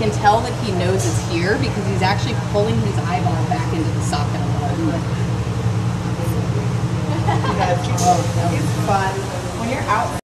can tell that he knows it's here because he's actually pulling his eyeball back into the socket a little bit. It's fun when you're out.